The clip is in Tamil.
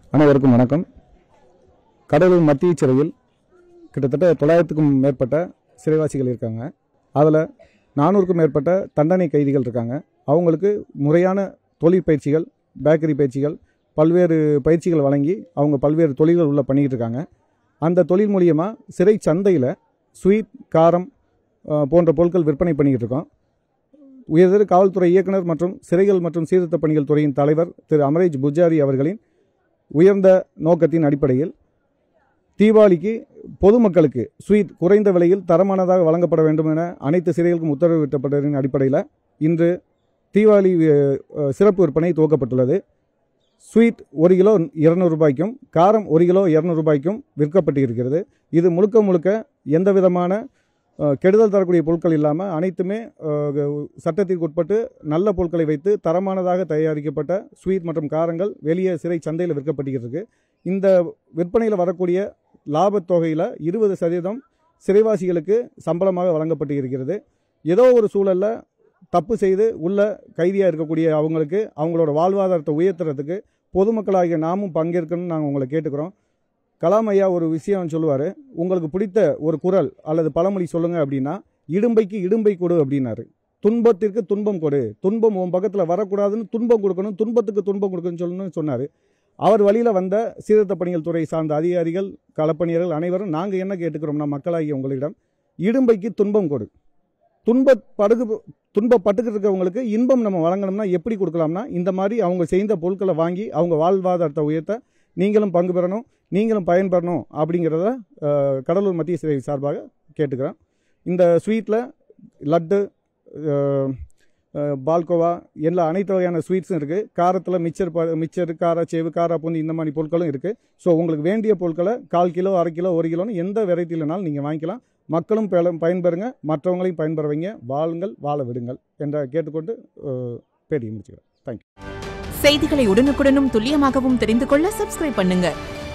அனைவருக்கும் வணக்கம். கடலூர் மத்திய சிறையில் கிட்டத்தட்ட 900க்கும் மேற்பட்ட சிறைவாசிகள் இருக்காங்க. அதில் 400க்கும் மேற்பட்ட தண்டனை கைதிகள் இருக்காங்க. அவங்களுக்கு முறையான தொழிற்பயிற்சிகள், பேக்கரி பயிற்சிகள், பல்வேறு பயிற்சிகள் வழங்கி அவங்க பல்வேறு தொழில்கள் உள்ள பண்ணிக்கிட்டு இருக்காங்க. அந்த தொழில் மூலியமாக சிறை சந்தையில் ஸ்வீட், காரம் போன்ற பொருட்கள் விற்பனை பண்ணிக்கிட்டு இருக்கோம். உயர்திரு காவல்துறை இயக்குனர் மற்றும் சிறைகள் மற்றும் சீர்திருத்த பணிகள் துறையின் தலைவர் திரு அமரேஜ் புஜாரி அவர்களின் உயர்ந்த நோக்கத்தின் அடிப்படையில் தீபாவளிக்கு பொதுமக்களுக்கு ஸ்வீட் குறைந்த விலையில் தரமானதாக வழங்கப்பட வேண்டும் என அனைத்து சிறைகளுக்கும் உத்தரவிட்டப்பட்டதன் அடிப்படையில் இன்று தீபாவளி சிறப்பு விற்பனை துவக்கப்பட்டுள்ளது. ஸ்வீட் 1 கிலோ 200 ரூபாய்க்கும், காரம் 1 கிலோ 200 ரூபாய்க்கும் விற்கப்பட்டு இருக்கிறது. இது முழுக்க எந்த விதமான கெடுதல் தரக்கூடிய பொருட்கள் இல்லாமல் அனைத்துமே சட்டத்திற்கு உட்பட்டு நல்ல பொருட்களை வைத்து தரமானதாக தயாரிக்கப்பட்ட ஸ்வீட் மற்றும் காரங்கள் வெளியே சிறை சந்தையில் விற்கப்படுகிறது. இந்த விற்பனையில் வரக்கூடிய லாபத் தொகையில் 20% சிறைவாசிகளுக்கு சம்பளமாக வழங்கப்பட்டு இருக்கிறது. ஏதோ ஒரு சூழலில் தப்பு செய்து உள்ள கைதியாக இருக்கக்கூடிய அவங்களுக்கு அவங்களோட வாழ்வாதாரத்தை உயர்த்துறதுக்கு பொதுமக்களாகிய நாமும் பங்கேற்கணும்னு நாங்கள் உங்களை கேட்டுக்கிறோம். கலாம் ஐயா ஒரு விஷயம் சொல்லுவார், உங்களுக்கு பிடித்த ஒரு குறள் அல்லது பழமொழி சொல்லுங்கள் அப்படின்னா, இடும்பைக்கு இடும்பை கொடு அப்படின்னாரு. துன்பத்திற்கு துன்பம் கொடு, துன்பம் உன் பக்கத்தில் வரக்கூடாதுன்னு துன்பம் கொடுக்கணும், துன்பத்துக்கு துன்பம் கொடுக்கணும்னு சொல்லணும்னு சொன்னார். அவர் வழியில் வந்த சீர்திருத்த பணிகள் துறை சார்ந்த அதிகாரிகள், களப்பணியர்கள் அனைவரும் நாங்கள் என்ன கேட்டுக்கிறோம்னா, மக்களாகிய உங்களிடம் இடும்பைக்கு துன்பம் கொடு, துன்பப்பட்டுக்கிட்டு இருக்கவங்களுக்கு இன்பம் நம்ம வழங்கணும்னா எப்படி கொடுக்கலாம்னா, இந்த மாதிரி அவங்க செய்த பொருட்களை வாங்கி அவங்க வாழ்வாதாரத்தை உயர்த்த நீங்களும் பங்கு பெறணும், நீங்களும் பயன்பெறணும் அப்படிங்கிறத கடலூர் மத்திய சிறை சார்பாக கேட்டுக்கிறேன். இந்த ஸ்வீட்டில் லட்டு, பால்கோவா எல்லா அனைத்து வகையான ஸ்வீட்ஸும் இருக்குது. காரத்தில் மிச்சர், காரச்சேவு, காராப்பூந்தி இந்த மாதிரி பொருட்களும் இருக்குது. ஸோ உங்களுக்கு வேண்டிய பொருட்களை 1/4 கிலோ, 1/2 கிலோ, 1 கிலோன்னு எந்த வெரைட்டியிலனாலும் நீங்கள் வாங்கிக்கலாம். மக்களும் பயன்பெறுங்க, மற்றவங்களையும் பயன்பெற வைங்க. வாழுங்கள், வாழ விடுங்கள் என்ற கேட்டுக்கொண்டு பேட்டியை முடிச்சுக்கிறேன். தேங்க்யூ. செய்திகளை உடனுக்குடனும் துல்லியமாகவும் தெரிந்து கொள்ள சப்ஸ்கிரைப் பண்ணுங்க.